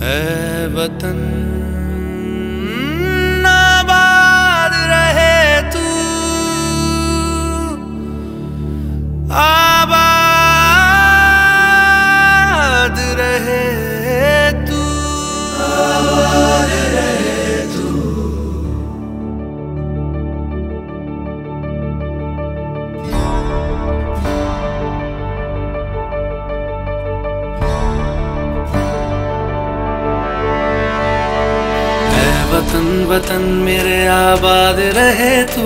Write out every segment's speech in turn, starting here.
ऐ वतन आबाद रहे तू, आबाद रहे तू, आबाद रहे तू। वतन वतन मेरे आबाद रहे तू,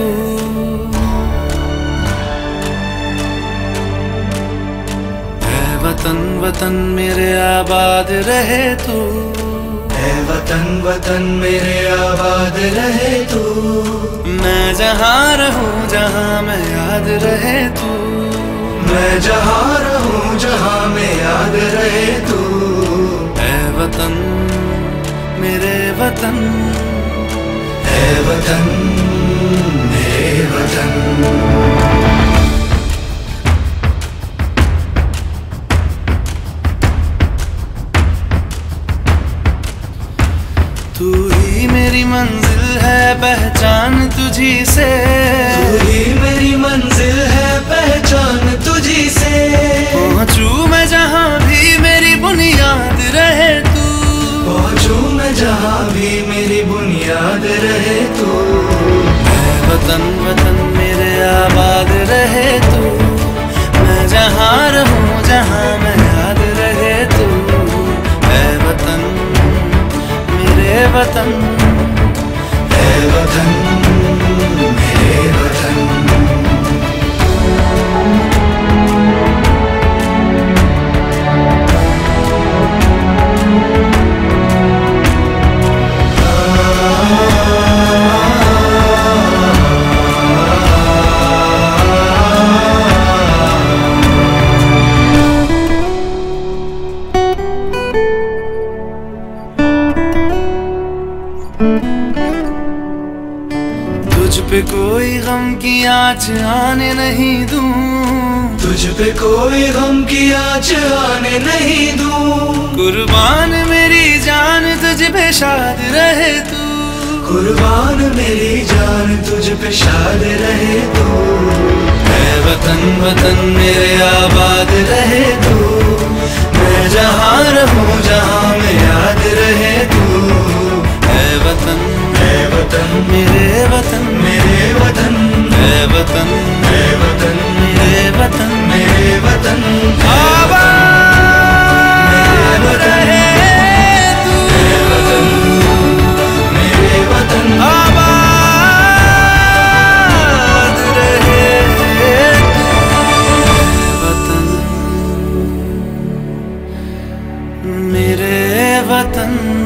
ऐ वतन वतन मेरे आबाद रहे तू, ऐ वतन वतन मेरे आबाद रहे तू। मैं जहाँ रहूं जहाँ मैं याद रहे तू, मैं जहाँ रहूं जहाँ मैं याद रहे तू। ऐ वतन मेरे वतन, ऐ वतन मेरे वतन। तू ही मेरी मंजिल है पहचान तुझी से, तू ही मेरी मंजिल है पहचान तुझी से। पहुंचू मैं जहाँ भी मेरी बुनियाद रहे तू, पहुंचू मैं जहाँ भी मेरी बुनियाद रहे तू। ऐ वतन वतन मेरे आबाद रहे तू, मैं जहाँ रहूं जहाँ मैं याद रहे तू। ऐ वतन मेरे वतन, ऐ वतन मेरे वतन। तुझ पे कोई गम की आँच आने नहीं दूं, तुझ पे कोई गम की आँच आने नहीं दूं। कुर्बान मेरी जान तुझ पे शाद रहे तू, कुर्बान मेरी जान तुझ पे शाद रहे तू। ऐ वतन वतन मेरे आबाद रहे तू, मैं जहाँ रहूं जहाँ मैं याद रहे तू। ऐ वतन, ऐ वतन मेरे वतन, मेरे वतन। ऐ वतन, ऐ वतन मेरे वतन, मेरे वतन। आबाद रहे तू, मेरे वतन, मेरे वतन। आबाद रहे तू, वतन मेरे वतन।